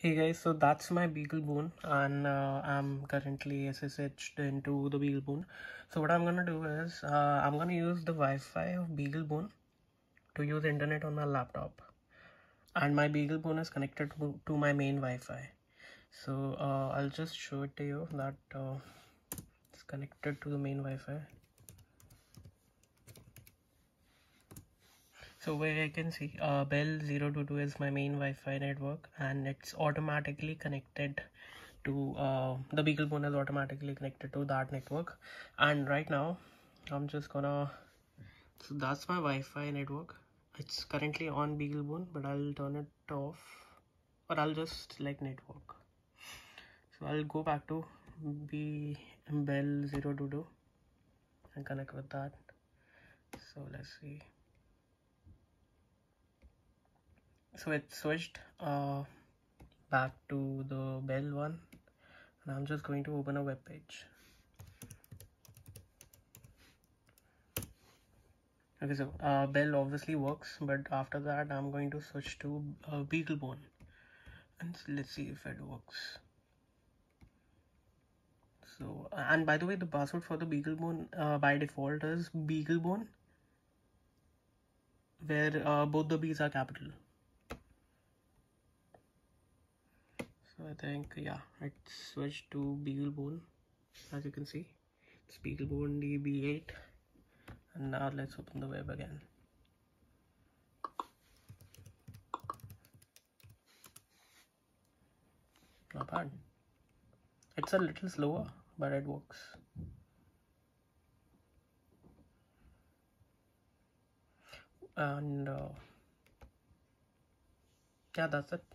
Hey guys, so that's my BeagleBone, and I'm currently SSH'd into the BeagleBone. So what I'm gonna do is I'm gonna use the Wi-Fi of BeagleBone to use internet on my laptop, and my BeagleBone is connected to my main Wi-Fi. So I'll just show it to you that it's connected to the main Wi-Fi. So where I can see Bell 022 is my main Wi-Fi network, and it's automatically connected to the BeagleBone is automatically connected to that network. And right now I'm just gonna, so that's my Wi-Fi network. It's currently on BeagleBone, but I'll turn it off, or I'll just select network. So I'll go back to Bell 022 and connect with that. So let's see. So it switched back to the Bell one, and I'm just going to open a web page. Okay, so Bell obviously works, but after that I'm going to switch to BeagleBone, and let's see if it works. So, and by the way, the password for the BeagleBone by default is BeagleBone, where both the B's are capital. So I think, yeah, it switched to BeagleBone. As you can see, it's BeagleBone DB8. And now let's open the web again. Not bad. It's a little slower, but it works. And yeah, that's it.